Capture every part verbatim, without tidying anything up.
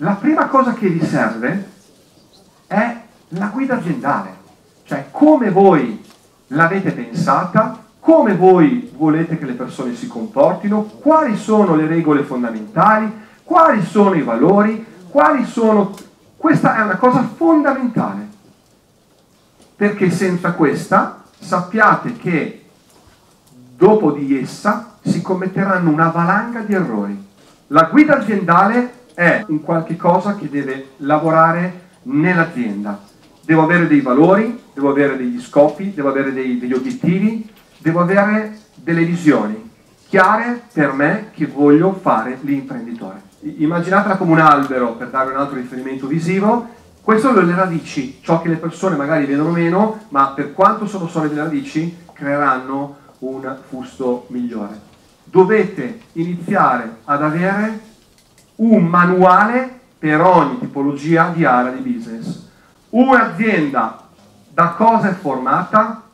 la prima cosa che vi serve è la guida aziendale, cioè come voi l'avete pensata, come voi volete che le persone si comportino, quali sono le regole fondamentali, quali sono i valori, quali sono... Questa è una cosa fondamentale, perché senza questa sappiate che dopo di essa si commetteranno una valanga di errori. La guida aziendale è un qualche cosa che deve lavorare nell'azienda. Devo avere dei valori, devo avere degli scopi, devo avere dei, degli obiettivi, devo avere delle visioni chiare per me che voglio fare l'imprenditore. Immaginatela come un albero, per dare un altro riferimento visivo. Queste sono le radici, ciò che le persone magari vedono meno, ma per quanto sono solide le radici, creeranno un fusto migliore. Dovete iniziare ad avere un manuale per ogni tipologia di area di business. Un'azienda da cosa è formata?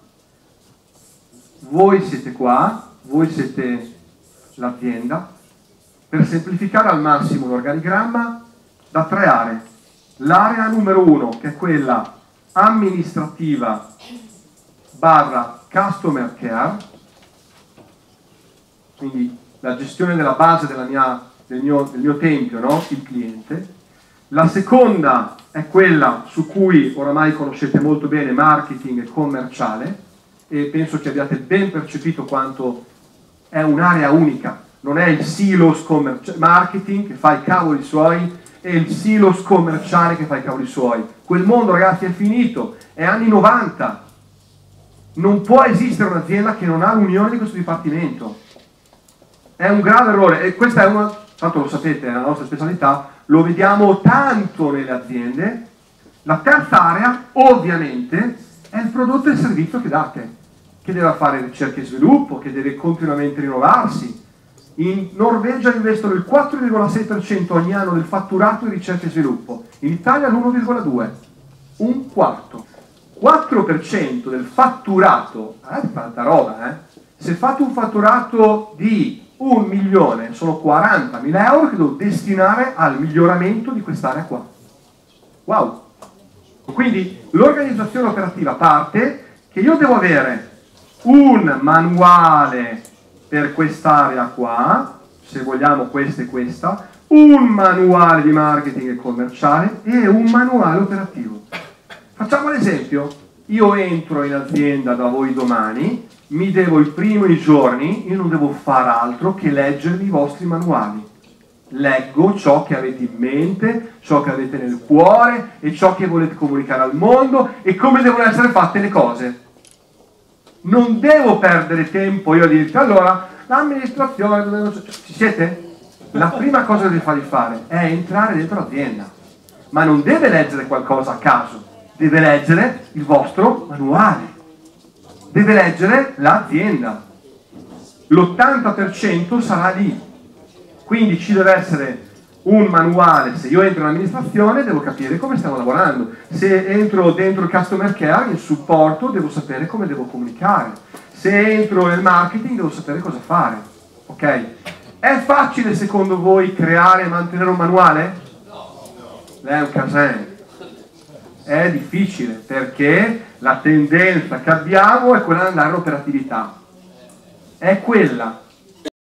Voi siete qua, voi siete l'azienda. Per semplificare al massimo l'organigramma, da tre aree. L'area numero uno, che è quella amministrativa barra customer care, quindi la gestione della base della mia, del, mio, del mio tempio, no? Il cliente. La seconda è quella su cui oramai conoscete molto bene, marketing e commerciale, e penso che abbiate ben percepito quanto è un'area unica. Non è il silos marketing che fa i cavoli suoi e il silos commerciale che fa i cavoli suoi. Quel mondo, ragazzi, è finito, è anni novanta. Non può esistere un'azienda che non ha l'unione di questo dipartimento. È un grave errore, e questa è una, tanto lo sapete, è la nostra specialità, lo vediamo tanto nelle aziende. La terza area, ovviamente, è il prodotto e il servizio che date, che deve fare ricerca e sviluppo, che deve continuamente rinnovarsi. In Norvegia investono il quattro virgola sei per cento ogni anno del fatturato in ricerca e sviluppo, in Italia l'uno virgola due per cento, un quarto. quattro per cento del fatturato, è tanta roba, eh? Se fate un fatturato di un milione, sono quarantamila euro che devo destinare al miglioramento di quest'area qua. Wow! Quindi l'organizzazione operativa parte che io devo avere un manuale per quest'area qua, se vogliamo questa e questa, un manuale di marketing e commerciale e un manuale operativo. Facciamo l'esempio, io entro in azienda da voi domani, mi devo il primo i giorni, io non devo fare altro che leggervi i vostri manuali. Leggo ciò che avete in mente, ciò che avete nel cuore e ciò che volete comunicare al mondo e come devono essere fatte le cose. Non devo perdere tempo io a dirti, allora, l'amministrazione, ci siete? La prima cosa che deve fargli fare è entrare dentro l'azienda, ma non deve leggere qualcosa a caso, deve leggere il vostro manuale, deve leggere l'azienda. L'ottanta per cento sarà lì, quindi ci deve essere un manuale. Se io entro in amministrazione devo capire come stiamo lavorando, se entro dentro il customer care, il supporto, devo sapere come devo comunicare, se entro nel marketing devo sapere cosa fare, ok? È facile secondo voi creare e mantenere un manuale? È un casino. È difficile perché la tendenza che abbiamo è quella di andare all'operatività, è quella